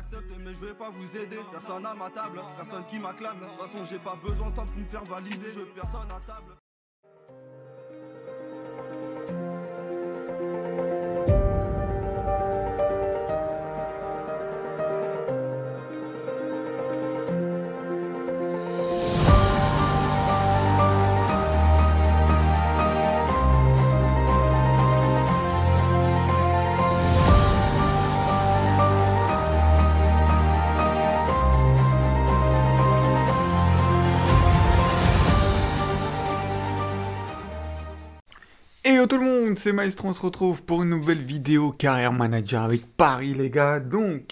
j'accepte mais je vais pas vous aider. Personne à ma table, personne qui m'acclame. De toute façon j'ai pas besoin de temps pour me faire valider. Je veux personne à table. Et yo tout le monde, c'est Maestro, on se retrouve pour une nouvelle vidéo Carrière Manager avec Paris les gars. Donc,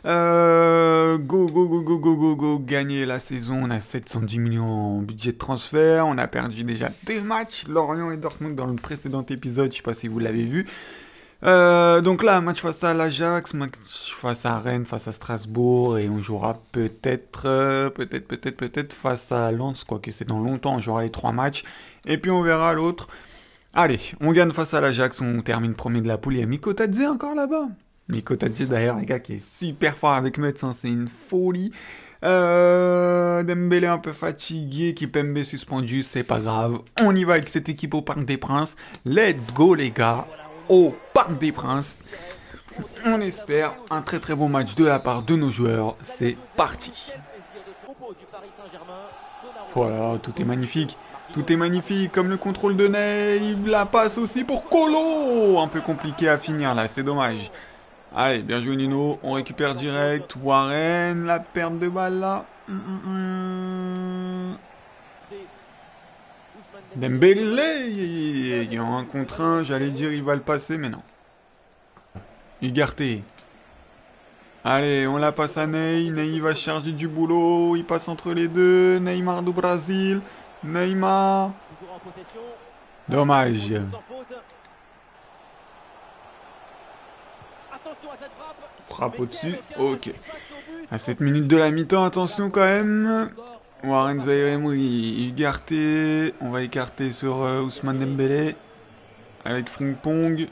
go, gagner la saison, on a 710 millions en budget de transfert, on a perdu déjà 2 matchs, Lorient et Dortmund dans le précédent épisode, je sais pas si vous l'avez vu. Donc là, match face à l'Ajax, match face à Rennes, face à Strasbourg, et on jouera peut-être face à Lens, quoique c'est dans longtemps, on jouera les 3 matchs, et puis on verra l'autre. Allez, on gagne face à l'Ajax, on termine premier de la poule. Il y a Mikotadze encore là-bas. Mikotadze d'ailleurs, les gars, qui est super fort avec Metz, hein, c'est une folie. Dembélé un peu fatigué, Kimpembe suspendu, c'est pas grave. On y va avec cette équipe au Parc des Princes. Let's go les gars, au Parc des Princes. On espère un très très bon match de la part de nos joueurs. C'est parti. Voilà, tout est magnifique. Tout est magnifique, comme le contrôle de Ney, la passe aussi pour Kolo. Un peu compliqué à finir là, c'est dommage. Allez, bien joué Nino, on récupère direct. Warren, la perte de balle là. Dembélé, il y a un contre un, j'allais dire il va le passer, mais non. Ugarte. Allez, on la passe à Ney, Ney va charger du boulot, il passe entre les deux, Neymar du Brésil. Neymar. Dommage. Frappe au-dessus. Ok. À 7 minutes de la mi-temps, attention quand même. Warren Zaïre-Emery, Ugarte. On va écarter sur Ousmane Dembélé. Avec Frimpong.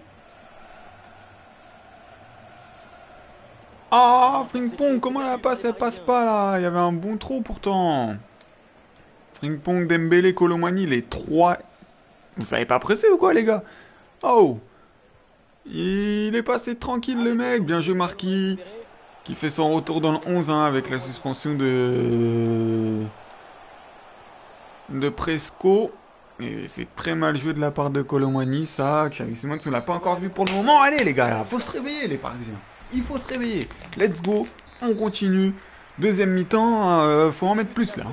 Ah, Frimpong, comment la passe, elle passe pas là? Il y avait un bon trou pourtant. Frimpong, Dembélé, Colomani, les 3. Vous savez pas presser ou quoi, les gars? Oh! Il est passé tranquille, le mec. Bien joué, Marquis. Qui fait son retour dans le 11 hein, avec la suspension de Presco. Et c'est très mal joué de la part de Colomani, ça. Xavi Simons, on l'a pas encore vu pour le moment. Allez, les gars, faut se réveiller, les Parisiens. Il faut se réveiller. Let's go. On continue. Deuxième mi-temps, faut en mettre plus, là.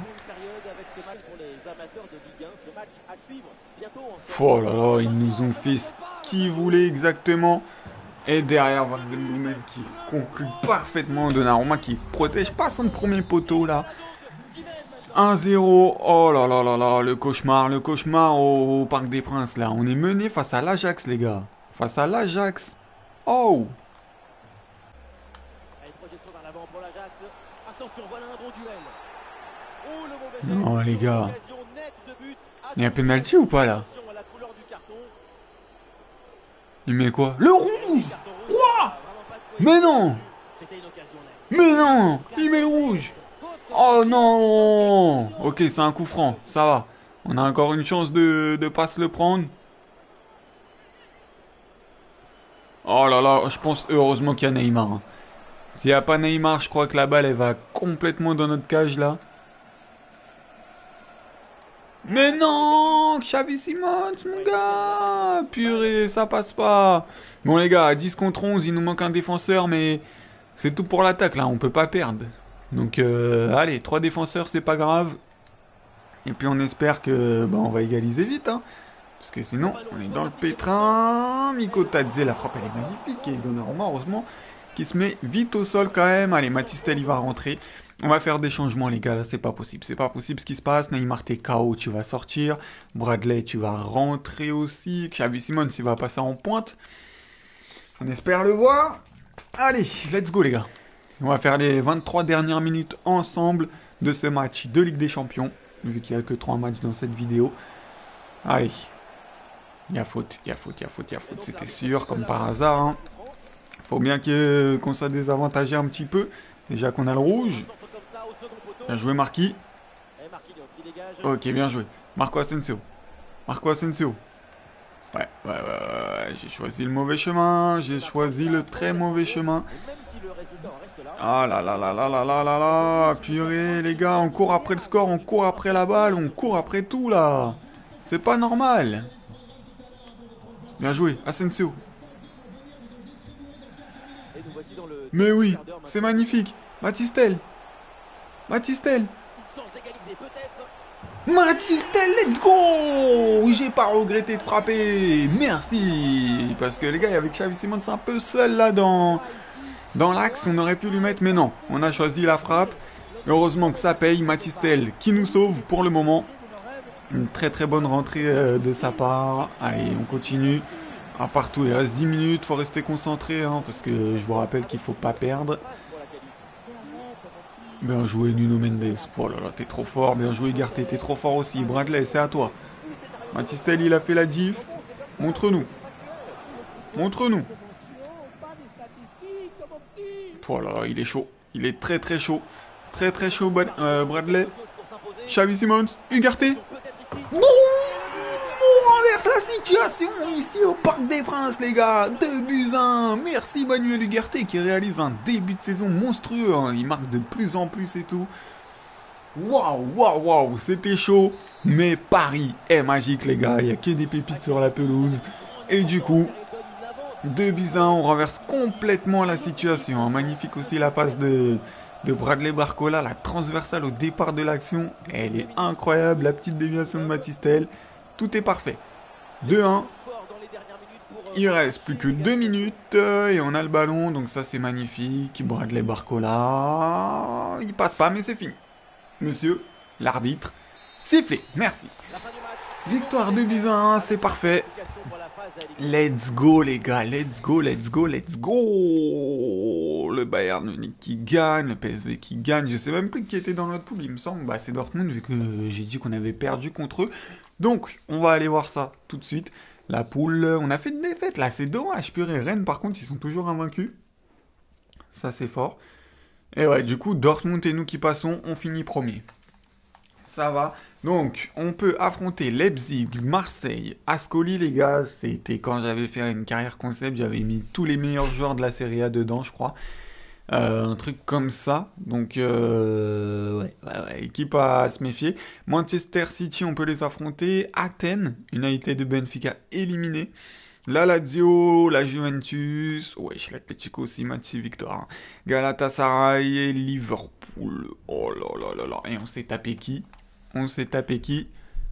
Oh là là, ils nous ont fait ce qu'ils voulaient exactement. Et derrière, Van Den Boomen qui conclut parfaitement. Donnarumma qui protège pas son premier poteau là. 1-0. Oh là là là là, le cauchemar au Parc des Princes là. On est mené face à l'Ajax les gars. Face à l'Ajax. Oh. Non les gars. Il y a un penalty ou pas là? Il met quoi? Le rouge! Quoi? Mais non! Mais non! Il met le rouge! Oh non! Ok, c'est un coup franc, ça va. On a encore une chance de pas se le prendre. Oh là là, je pense heureusement qu'il y a Neymar. Hein. S'il n'y a pas Neymar, je crois que la balle elle va complètement dans notre cage là. Mais non, Xavi Simons, mon gars. Purée, ça passe pas. Bon les gars, 10 contre 11, il nous manque un défenseur, mais c'est tout pour l'attaque là, on peut pas perdre. Donc allez, 3 défenseurs, c'est pas grave. Et puis on espère que on va égaliser vite, hein. Parce que sinon, on est dans le pétrin. Mikotadze, la frappe elle est magnifique. Et Donnarumma, heureusement, qui se met vite au sol quand même. Allez, Matistel, il va rentrer. On va faire des changements, les gars. Là, c'est pas possible. C'est pas possible ce qui se passe. Neymar, t'es KO, tu vas sortir. Bradley, tu vas rentrer aussi. Xavi Simons, il va passer en pointe. On espère le voir. Allez, let's go, les gars. On va faire les 23 dernières minutes ensemble de ce match de Ligue des Champions. Vu qu'il n'y a que 3 matchs dans cette vidéo. Allez. Il y a faute, c'était sûr, comme par hasard. Hein. Faut bien qu'on soit désavantagé un petit peu. Déjà qu'on a le rouge. Bien joué, Marquis. Ok, bien joué. Marco Asensio. Marco Asensio. Ouais. J'ai choisi le mauvais chemin. J'ai choisi le très mauvais chemin. Ah là là là là là là là là. Purée, les gars, on court après le score, on court après la balle, on court après tout là. C'est pas normal. Bien joué, Asensio. Mais oui, c'est magnifique. Matistel. Matistel. Matistel, let's go! J'ai pas regretté de frapper. Merci. Parce que les gars, avec Xavi Simons, c'est un peu seul là dans l'axe. On aurait pu lui mettre, mais non. On a choisi la frappe. Heureusement que ça paye. Matistel qui nous sauve pour le moment. Une très très bonne rentrée de sa part. Allez, on continue. Un partout, il reste 10 minutes. Faut rester concentré hein, parce que je vous rappelle qu'il faut pas perdre. Bien joué Nuno Mendes. Oh là là, t'es trop fort. Bien joué Garté, t'es trop fort aussi. Bradley, c'est à toi. Matistel, il a fait la diff. Montre-nous. Montre-nous. Oh là là, il est chaud. Il est très très chaud. Très très chaud Bradley. Xavi Simons. Ugarte. On renverse la situation ici au Parc des Princes, les gars. 2-1. Merci Manuel Ugarte qui réalise un début de saison monstrueux. Hein. Il marque de plus en plus et tout. Waouh. C'était chaud. Mais Paris est magique, les gars. Il n'y a que des pépites sur la pelouse. Et du coup, 2-1. On renverse complètement la situation. Magnifique aussi la passe de Bradley Barcola. La transversale au départ de l'action. Elle est incroyable. La petite déviation de Matistel. Tout est parfait. 2-1. Il reste plus que 2 minutes et on a le ballon. Donc ça c'est magnifique. Bradley Barcola. Il passe pas mais c'est fini. Monsieur l'arbitre. Sifflé. Merci. Victoire 2-1. C'est parfait. Let's go les gars. Let's go. Le Bayern Munich qui gagne. Le PSV qui gagne. Je sais même plus qui était dans notre poule. Il me semble. Bah, c'est Dortmund vu que j'ai dit qu'on avait perdu contre eux. Donc, on va aller voir ça tout de suite. La poule, on a fait une défaite là, c'est dommage. Purée, Rennes, par contre, ils sont toujours invaincus. Ça, c'est fort. Et ouais, du coup, Dortmund et nous qui passons, on finit premier. Ça va. Donc, on peut affronter Leipzig, Marseille, Ascoli, les gars. C'était quand j'avais fait une carrière concept, j'avais mis tous les meilleurs joueurs de la Serie A dedans, je crois. Un truc comme ça. Donc, ouais, équipe à se méfier. Manchester City, on peut les affronter. Athènes, United de Benfica éliminé. La Lazio, la Juventus. Wesh, l'Atlético aussi, match victoire. Hein. Galatasaray et Liverpool. Oh là là. Et on s'est tapé qui? On s'est tapé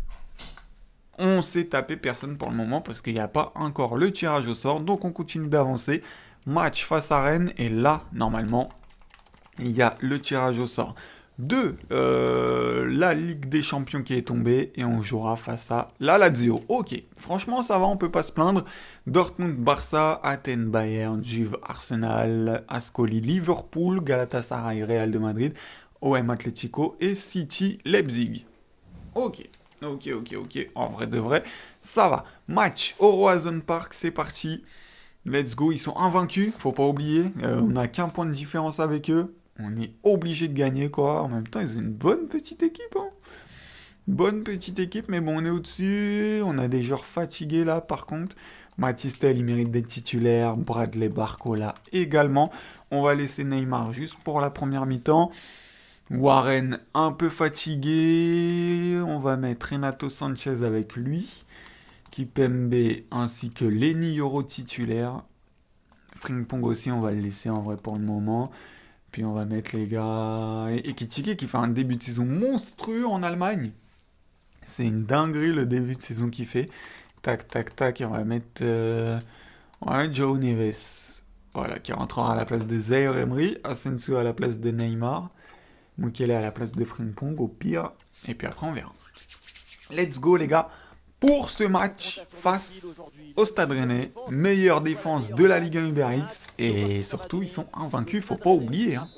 personne pour le moment parce qu'il n'y a pas encore le tirage au sort. Donc, on continue d'avancer. Match face à Rennes et là, normalement, il y a le tirage au sort de la Ligue des Champions qui est tombée et on jouera face à la Lazio. Ok, franchement ça va, on peut pas se plaindre. Dortmund, Barça, Athènes, Bayern, Juve, Arsenal, Ascoli, Liverpool, Galatasaray, Real de Madrid, OM Atlético et City, Leipzig. Ok. En vrai de vrai, ça va. Match au Roazhon Park, c'est parti. Let's go, ils sont invaincus, faut pas oublier. On n'a qu'un point de différence avec eux. On est obligé de gagner, quoi. En même temps, ils ont une bonne petite équipe. Hein. Bonne petite équipe, mais bon, on est au-dessus. On a des joueurs fatigués, là, par contre. Matistel, il mérite d'être titulaire. Bradley Barcola également. On va laisser Neymar juste pour la première mi-temps. Warren, un peu fatigué. On va mettre Renato Sanchez avec lui. Kipembe ainsi que Lenny Yoro titulaire. Frimpong aussi, on va le laisser en vrai pour le moment. Puis on va mettre les gars. Et Kitike qui fait un début de saison monstrueux en Allemagne. C'est une dinguerie le début de saison qu'il fait. Tac. Et on va mettre Joe Neves. Voilà, qui rentrera à la place de Zaire Emery. Asensio à la place de Neymar. Mukele à la place de Frimpong au pire. Et puis après on verra. Let's go les gars. Pour ce match face au Stade Rennais, meilleure défense de la Ligue 1 Uber Eats et surtout ils sont invaincus, faut pas oublier. Hein.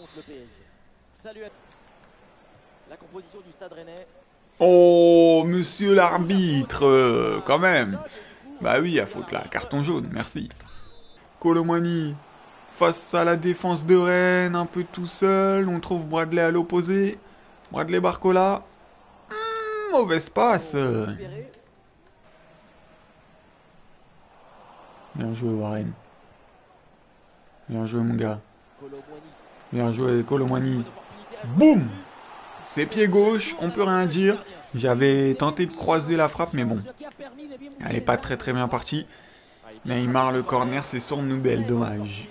Oh, monsieur l'arbitre, quand même. Bah oui, à faute là, carton jaune, merci. Colomani, face à la défense de Rennes, un peu tout seul. On trouve Bradley à l'opposé. Bradley Barcola. Mauvaise passe. Bien joué, Warren. Bien joué, mon gars. Bien joué, Colomwani. Boum! C'est pied gauche, on peut rien dire. J'avais tenté de croiser la frappe, mais bon. Elle est pas très très bien partie. Neymar, le corner, c'est son Noubel, dommage.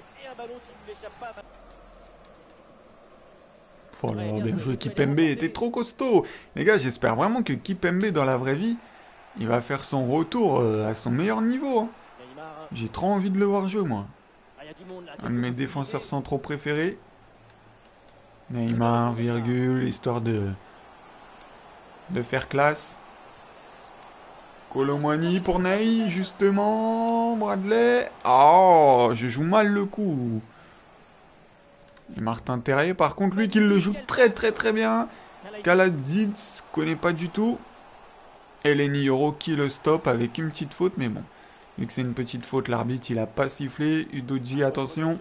Oh là, bien joué, Kipembe était trop costaud. Les gars, j'espère vraiment que Kipembe, dans la vraie vie, il va faire son retour à son meilleur niveau. Hein. J'ai trop envie de le voir jouer, moi. Un de mes défenseurs centraux préférés. Neymar, virgule, histoire de faire classe. Colomwani pour Ney, justement. Bradley. Oh, je joue mal le coup. Et Martin Terrier, par contre, lui qui le joue très très très bien. Kaladzic, connaît pas du tout. Eleni Yoro qui le stoppe avec une petite faute, mais bon. Vu que c'est une petite faute, l'arbitre il a pas sifflé. Udoji, attention.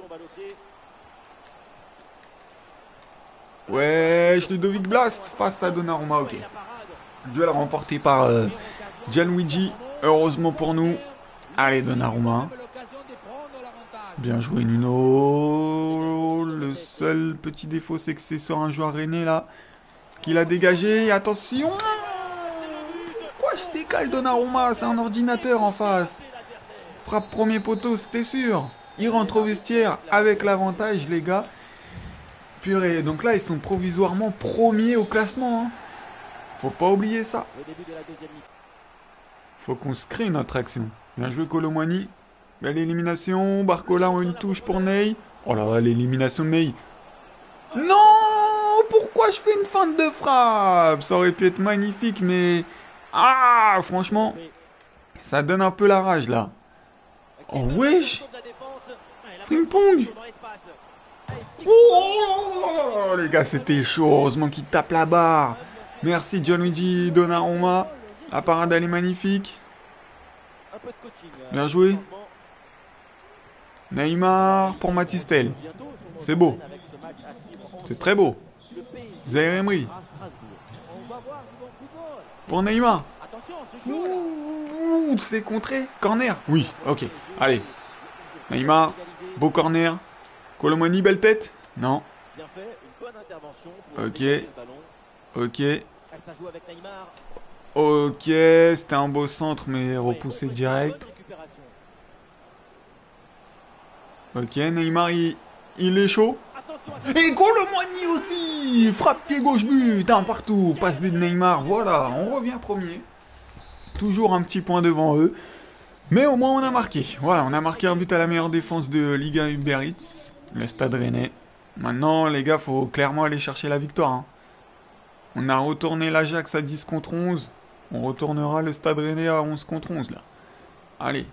Ouais, Ludovic Blas face à Donnarumma, ok. Duel remporté par Gianluigi, heureusement pour nous. Allez, Donnarumma. Bien joué, Nuno. Le seul petit défaut, c'est que c'est sur un joueur rennais, là, qu'il a dégagé. Attention. Pourquoi je décale Donnarumma? C'est un ordinateur en face. Frappe premier poteau, c'était sûr. Il rentre au vestiaire avec l'avantage, les gars. Purée, donc là, ils sont provisoirement premiers au classement. Hein. Faut pas oublier ça. Faut qu'on se crée notre action. Bien joué, Colomwani. Belle élimination. Barcola en une touche pour Ney. Oh là là, l'élimination de Ney. Non! Pourquoi je fais une feinte de frappe? Ça aurait pu être magnifique, mais... Ah, franchement, ça donne un peu la rage, là. Oh, wesh! Frimpong! Oh, les gars, c'était chaud. Heureusement qu'il tape la barre. Merci, Gianluigi Donnarumma. La parade, elle est magnifique. Bien joué. Neymar pour Matistel. C'est beau. C'est très beau. Zaire Emery. Pour Neymar. Ouh, c'est contré. Corner. Oui, ok. Allez. Neymar. Beau corner. Colomwani, belle tête. Non. Ok. Ok. Ok, c'était un beau centre, mais repoussé direct. Ok, Neymar, il est chaud. Et Colomwani aussi. Frappe pied gauche but. Un partout. Passe de Neymar. Voilà, on revient premier. Toujours un petit point devant eux. Mais au moins on a marqué. Voilà, on a marqué un but à la meilleure défense de Ligue 1 Uber Eats. Le Stade Rennais. Maintenant, les gars, faut clairement aller chercher la victoire. Hein. On a retourné l'Ajax à 10 contre 11. On retournera le Stade Rennais à 11 contre 11, là. Allez.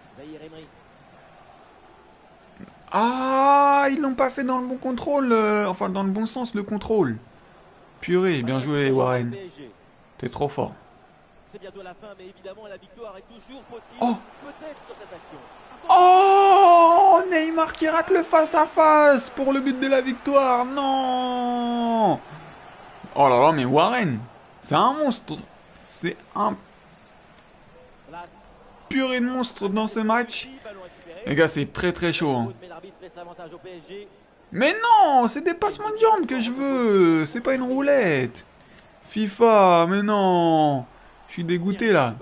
Ah, ils l'ont pas fait dans le bon contrôle. Enfin, dans le bon sens, le contrôle. Purée, bien joué, Warren. T'es trop fort. C'est bientôt la fin, mais évidemment, la victoire est toujours possible. Oh, peut-être sur cette action. Oh, Neymar qui rate le face-à-face pour le but de la victoire. Non. Oh là là, mais Warren, c'est un monstre. C'est un purée de monstre dans ce match. Les gars, c'est très très chaud. Hein. Mais non, c'est des passements de jambes que je veux. C'est pas une roulette. FIFA, mais non. Je suis dégoûté là.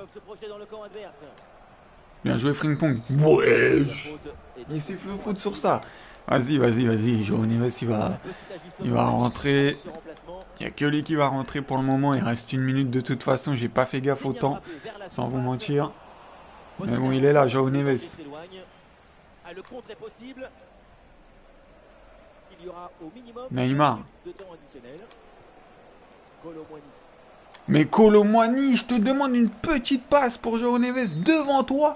Bien joué, Frimpong. Ouais. Il siffle le foot sur ça. Vas-y, vas-y, vas-y. João Neves, il va rentrer. Il n'y a que lui qui va rentrer pour le moment. Il reste une minute de toute façon. J'ai pas fait gaffe au temps, sans vous mentir. Mais bon, il est là, João Neves. Neymar. Mais Colomwani, je te demande une petite passe pour João Neves devant toi.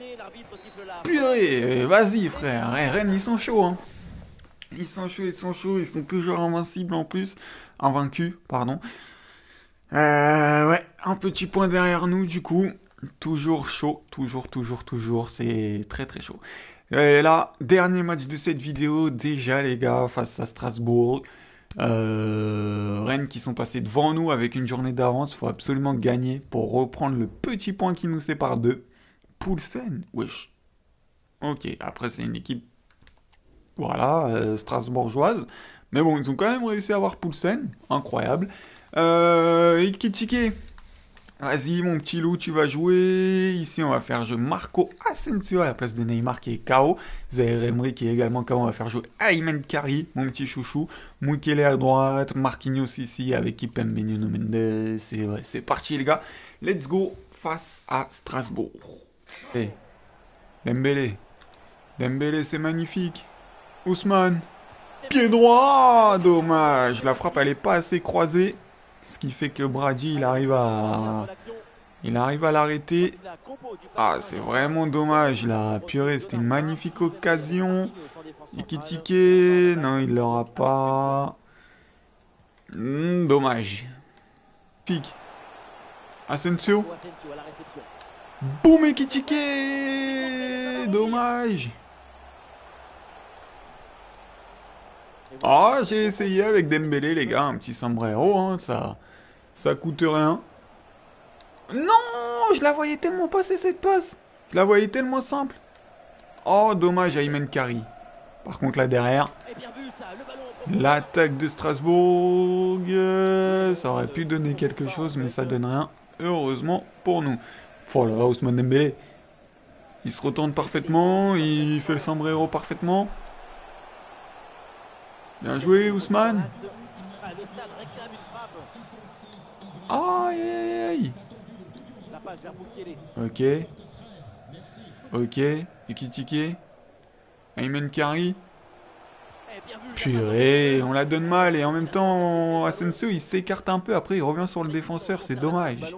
Purée, vas-y frère. Rennes, ils sont chauds. Hein. Ils sont chauds, ils sont chauds. Ils sont toujours invincibles en plus. Invaincus, pardon. Ouais, un petit point derrière nous du coup. Toujours chaud, toujours. C'est très très chaud. Et là, dernier match de cette vidéo, déjà les gars, face à Strasbourg. Rennes qui sont passés devant nous avec une journée d'avance. Il faut absolument gagner pour reprendre le petit point qui nous sépare d'eux. Poulsen, wesh. Ok, après c'est une équipe, voilà, strasbourgeoise. Mais bon, ils ont quand même réussi à avoir Poulsen, incroyable. Ekitike, vas-y mon petit loup, tu vas jouer. Ici on va faire jouer Marco Asensio à la place de Neymar qui est KO. Zaire Emery qui est également KO, on va faire jouer Aymen Kari, mon petit chouchou. Mukele à droite, Marquinhos ici avec Kipembe Nuno Mendes. C'est parti les gars, let's go face à Strasbourg. Hey, Dembélé. Dembélé, c'est magnifique. Ousmane. Pied droit. Dommage. La frappe, elle est pas assez croisée. Ce qui fait que Brady, il arrive à l'arrêter. Ah, c'est vraiment dommage. La purée, c'était une magnifique occasion. Ekitike. Non, il l'aura pas. Dommage. Pique. Asensio. Boum, Ekitike. Dommage. Ah, j'ai essayé avec Dembélé, les gars, un petit sombrero, hein, ça coûte rien. Non, je la voyais tellement passer cette passe. Je la voyais tellement simple. Oh, dommage, Aymen Kari. Par contre, là derrière, l'attaque de Strasbourg, ça aurait pu donner quelque chose, mais ça donne rien. Heureusement pour nous. Oh là là, Ousmane Dembélé. Il se retourne parfaitement, il fait le sombrero parfaitement. Bien joué, Ousmane. Aïe, aïe, aïe. Ok. Ok. Ekitike. Aymen Kari. Purée, on la donne mal et en même temps, Asensio, il s'écarte un peu. Après, il revient sur le défenseur. C'est dommage.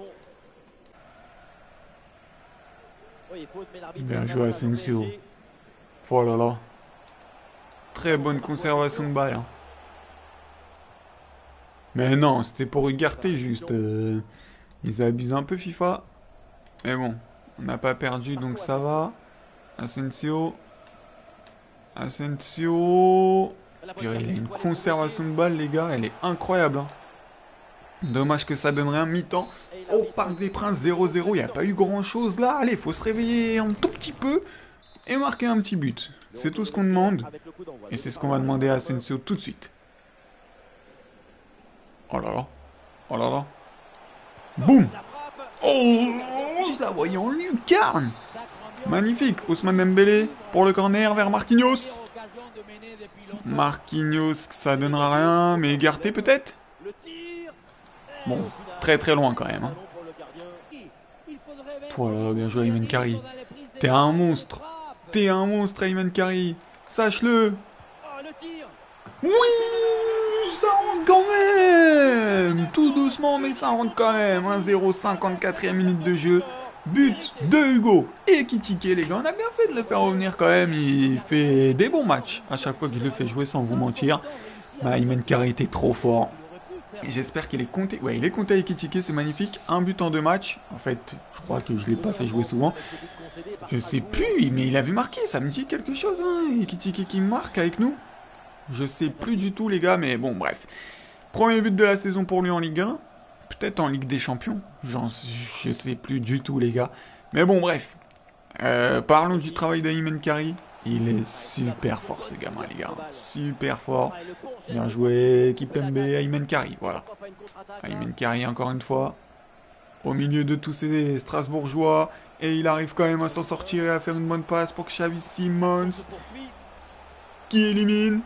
Bien joué, Asensio. Oh là là. Très bonne conservation de balle. Hein. Mais non, c'était pour Ugarte juste. Ils abusent un peu FIFA. Mais bon, on n'a pas perdu donc ça va. Asensio. Asensio. Il a une conservation de balle les gars, elle est incroyable. Hein. Dommage que ça donne rien mi-temps. Au Parc des Princes 0-0, il n'y a pas eu grand chose là. Allez, faut se réveiller un tout petit peu et marquer un petit but. C'est tout ce qu'on demande. Et c'est ce qu'on va demander à Asensio tout de suite. Oh là là. Oh là là. Boum. Oh, je la voyais en lucarne. Magnifique. Ousmane Dembélé pour le corner vers Marquinhos. Marquinhos, ça donnera rien. Mais Ugarte peut-être. Bon, très très loin quand même. Hein. Voilà, bien joué Aymen Kari. T'es un monstre. T'es un monstre Aymen Kari. Sache-le. Oui, ça rentre quand même. Tout doucement, mais ça rentre quand même. 1-0, 54e minute de jeu. But de Hugo Ekitike, les gars. On a bien fait de le faire revenir quand même. Il fait des bons matchs. À chaque fois que je le fais jouer, sans vous mentir. Aymen Kari était trop fort. Et j'espère qu'il est compté. Ouais, il est compté à Ekitike, c'est magnifique. Un but en 2 matchs. En fait, je crois que je ne l'ai pas fait jouer souvent. Je sais plus, mais il a vu marquer. Ça me dit quelque chose, hein. Ekitike qui marque avec nous. Je sais plus du tout, les gars, mais bon, bref. Premier but de la saison pour lui en Ligue 1. Peut-être en Ligue des Champions. Je sais plus du tout, les gars. Mais bon, bref. Parlons du travail d'Aymen Kari. Il est super fort ce gamin les gars, super fort. Bien joué, Kipembe, Aymen Kari, voilà. Aymen Kari encore une fois, au milieu de tous ces Strasbourgeois. Et il arrive quand même à s'en sortir et à faire une bonne passe pour Xavi Simons. Qui élimine.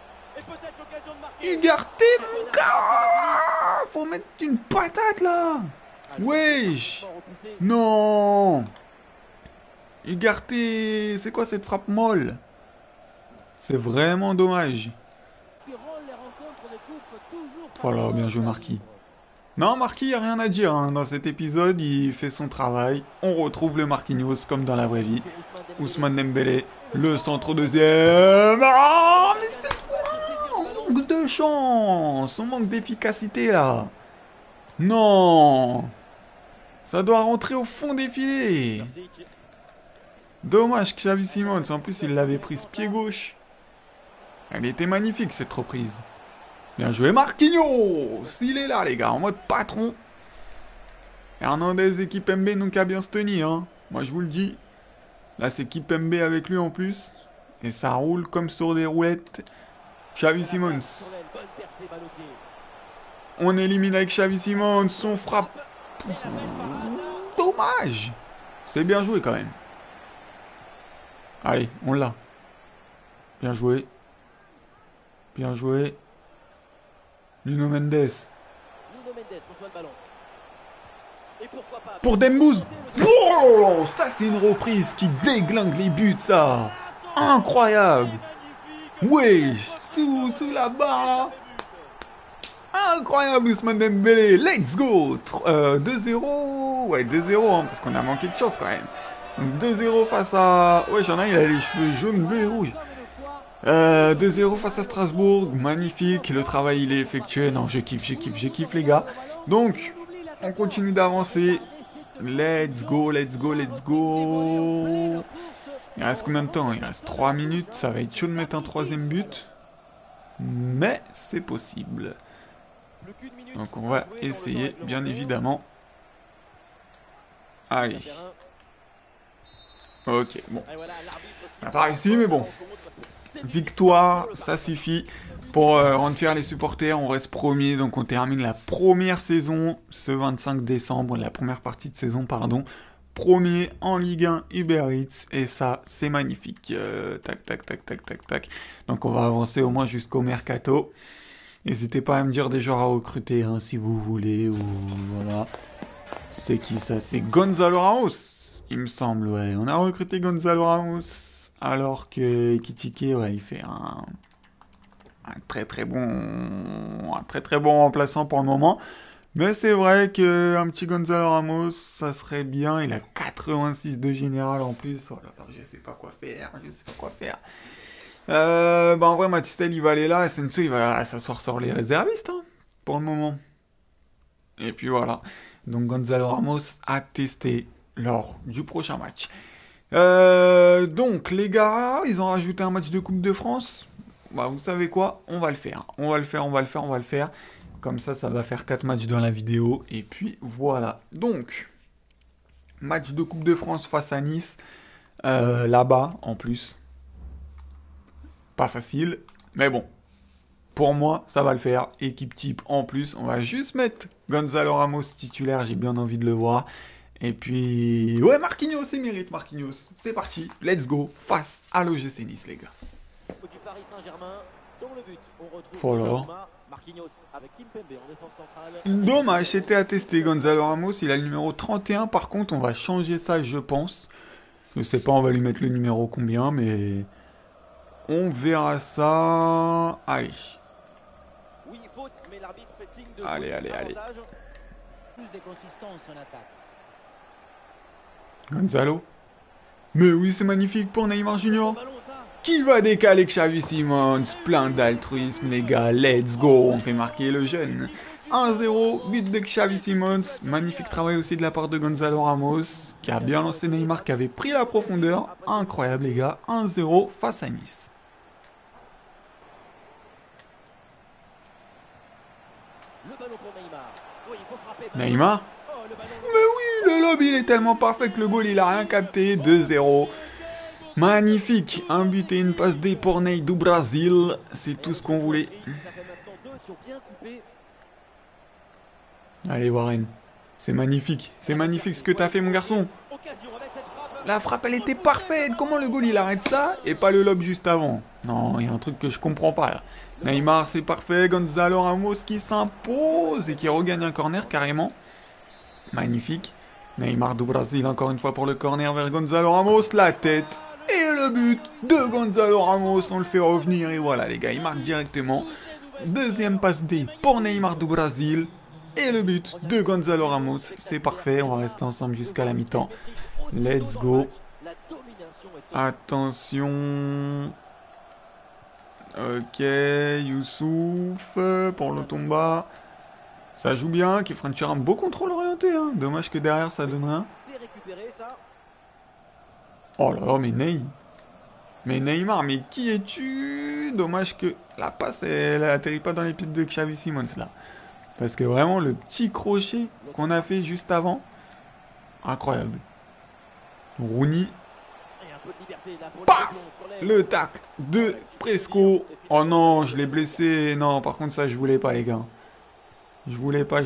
Ugarte mon gars. Faut mettre une patate là. Wesh. Non. Ugarte, c'est quoi cette frappe molle? C'est vraiment dommage. Voilà, bien joué Marquis. Non, Marquis, il n'y a rien à dire. Hein. Dans cet épisode, il fait son travail. On retrouve le Marquinhos comme dans la vraie vie. Ousmane Dembélé, le centre deuxième. Oh, mais c'est quoi? On manque de chance. On manque d'efficacité là. Non. Ça doit rentrer au fond des filets. Dommage que Xavi Simons, en plus il l'avait prise pied gauche. Elle était magnifique cette reprise. Bien joué Marquinhos. Il est là les gars, en mode patron. Hernandez et Kipembe n'ont qu'à bien se tenir. Hein. Moi je vous le dis. Là c'est Kipembe avec lui en plus. Et ça roule comme sur des roulettes. Xavi Simons. On élimine avec Xavi Simons. Son frappe. Dommage. C'est bien joué quand même. Allez, on l'a. Bien joué. Bien joué. Nuno Mendes. Reçoit le ballon. Et pourquoi pas Pour Dembouz. Oh, ça c'est une reprise qui déglingue les buts, ça. Incroyable. Wesh, sous la barre là. Incroyable Ousmane Dembélé. Let's go. 2-0. Ouais, 2-0 hein, parce qu'on a manqué de chance quand même. Donc 2-0 face à... Ouais, j'en ai, il a les cheveux jaunes, bleus et rouges. 2-0 face à Strasbourg. Magnifique. Le travail, il est effectué. Non, je kiffe les gars. Donc, on continue d'avancer. Let's go. Il reste combien de temps? Il reste 3 minutes. Ça va être chaud de mettre un troisième but. Mais c'est possible. Donc on va essayer, bien évidemment. Allez. Ok, bon. On n'a pas réussi, mais bon. Victoire, ça suffit. Pour rendre fiers les supporters, on reste premier. Donc on termine la première saison ce 25 décembre. La première partie de saison, pardon. Premier en Ligue 1 Uber Eats. Et ça, c'est magnifique. Tac. Donc on va avancer au moins jusqu'au Mercato. N'hésitez pas à me dire des joueurs à recruter hein, si vous voulez. Ou voilà. C'est qui ça? C'est Gonzalo Ramos, il me semble. Ouais, on a recruté Gonzalo Ramos. Alors que Ekitike, ouais, il fait un très bon remplaçant pour le moment. Mais c'est vrai qu'un petit Gonzalo Ramos, ça serait bien. Il a 86 de général en plus. Oh là là, je sais pas quoi faire. En vrai, Matistel, il va aller là. Et Senso, il va s'asseoir sur les réservistes hein, pour le moment. Et puis voilà. Donc Gonzalo Ramos a testé lors du prochain match. Donc les gars, ils ont rajouté un match de Coupe de France. Bah vous savez quoi? On va le faire. Comme ça va faire 4 matchs dans la vidéo. Et puis voilà. Donc, match de Coupe de France face à Nice. Là-bas, en plus. Pas facile. Mais bon. Pour moi, ça va le faire. Équipe type en plus. On va juste mettre Gonzalo Ramos titulaire. J'ai bien envie de le voir. Et puis... Ouais, Marquinhos, c'est mérite, Marquinhos. C'est parti. Let's go. Face à l'OGC Nice, les gars. Du Paris Saint-Germain, dans le but, on retrouve voilà. Marquinhos avec Kimpembe en défense centrale. Dommage, c'était à tester. Gonzalo Ramos, il a le numéro 31. Par contre, on va changer ça, je pense. Je sais pas, on va lui mettre le numéro combien, mais... On verra ça. Allez. Oui, faute, mais l'arbitre fait signe de allez. Plus de consistance en attaque. Gonzalo. Mais oui, c'est magnifique pour Neymar Junior. Qui va décaler Xavi Simons? Plein d'altruisme, les gars. Let's go. On fait marquer le jeune. 1-0, but de Xavi Simons. Magnifique travail aussi de la part de Gonzalo Ramos, qui a bien lancé Neymar, qui avait pris la profondeur. Incroyable, les gars. 1-0 face à Nice. Le ballon pour Neymar. Oui, il faut frapper. Neymar? Mais oui, le lob il est tellement parfait que le goal il a rien capté. 2-0. Magnifique. Un but et une passe D pour Ney du Brésil. C'est tout ce qu'on voulait. Allez Warren. C'est magnifique. C'est magnifique ce que t'as fait mon garçon. La frappe elle était parfaite. Comment le goal il arrête ça et pas le lob juste avant? Non, il y a un truc que je comprends pas là. Neymar c'est parfait. Gonzalo Ramos qui s'impose et qui regagne un corner carrément. Magnifique. Neymar du Brésil encore une fois pour le corner vers Gonzalo Ramos. La tête et le but de Gonzalo Ramos. On le fait revenir et voilà les gars, il marque directement. Deuxième passe D pour Neymar du Brésil. Et le but de Gonzalo Ramos. C'est parfait, on va rester ensemble jusqu'à la mi-temps. Let's go. Attention. Ok, Youssouf pour l'Otomba. Ça joue bien, Kefren Turam, beau contrôle orienté. Hein. Dommage que derrière ça donne rien. Oh là là, mais Neymar, mais qui es-tu? Dommage que la passe, elle atterrit pas dans les pieds de Xavi Simons, là. Parce que vraiment, le petit crochet qu'on a fait juste avant, incroyable. Rooney. Paf! Le tacle de Presco. Oh non, je l'ai blessé. Non, par contre, ça, je voulais pas, les gars. Je voulais pas.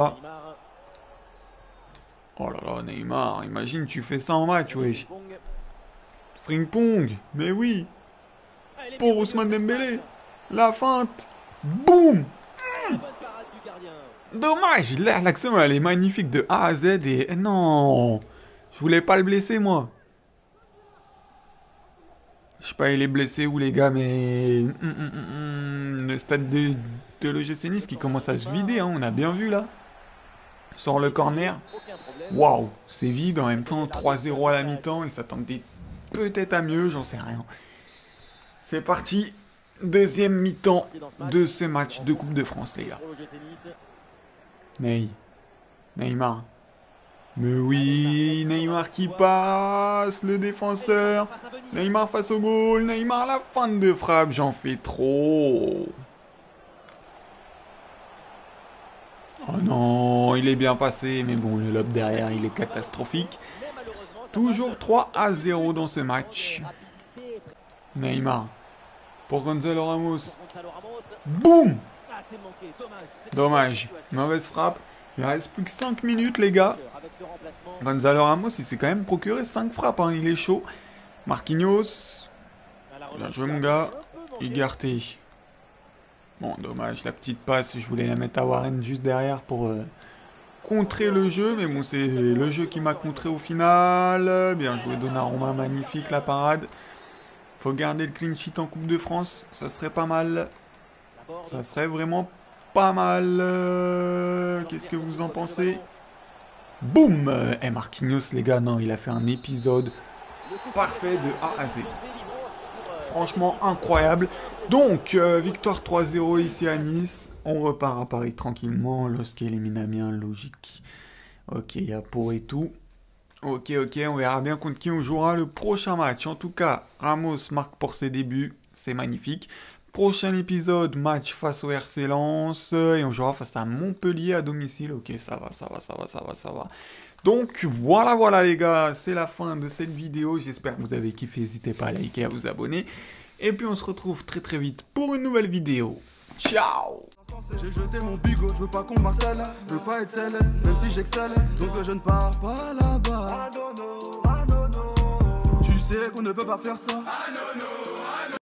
Oh là là, Neymar, imagine, tu fais ça en match, wesh. Frimpong, mais oui. Pour Ousmane Dembélé. La feinte. Boum. Dommage, là, l'action, elle est magnifique de A à Z et... Non, je voulais pas le blesser, moi. Je sais pas, il est blessé où, les gars, mais... Le stade de l'OGC Nice qui commence à se vider, hein, on a bien vu, là. Sur le corner. Waouh, c'est vide, en même temps, 3-0 à la mi-temps, et ça tendait peut-être à mieux, j'en sais rien. C'est parti, deuxième mi-temps de ce match de Coupe de France, les gars. Neymar. Mais oui, Neymar qui passe, le défenseur. Neymar face au goal, Neymar la fin de frappe, j'en fais trop. Oh non, il est bien passé, mais bon, le lob derrière, il est catastrophique. Toujours 3-0 dans ce match. Neymar. Pour Gonzalo Ramos. Boum! Dommage. Mauvaise frappe. Il reste plus que 5 minutes, les gars. Gonzalo Ramos, il s'est quand même procuré 5 frappes. Hein. Il est chaud. Marquinhos. Bien joué, mon gars. Ugarte. Bon, dommage. La petite passe, je voulais la mettre à Warren juste derrière pour contrer le jeu. Mais bon, c'est le jeu qui m'a contré au final. Bien joué, Donnarumma. Magnifique, la parade. Faut garder le clean sheet en Coupe de France. Ça serait pas mal. Ça serait vraiment pas mal. Qu'est-ce que vous en pensez? Boum! Et Marquinhos, les gars, non, il a fait un épisode parfait de A à Z. Franchement, incroyable. Donc, victoire 3-0 ici à Nice. On repart à Paris tranquillement. Lorsqu'il élimine Amiens, logique. Ok, il y a pour et tout. Ok, on verra bien contre qui on jouera le prochain match. En tout cas, Ramos marque pour ses débuts. C'est magnifique. Prochain épisode, match face au RC Lens. Et on jouera face à Montpellier à domicile. Ok, ça va. Donc, voilà les gars. C'est la fin de cette vidéo. J'espère que vous avez kiffé. N'hésitez pas à liker, à vous abonner. Et puis, on se retrouve très vite pour une nouvelle vidéo. Ciao! J'ai jeté mon bigot, je veux pas qu'on m'harcèle, je veux pas être célèbre, même si j'excelle, donc je ne pars pas là-bas. Tu sais qu'on ne peut pas faire ça.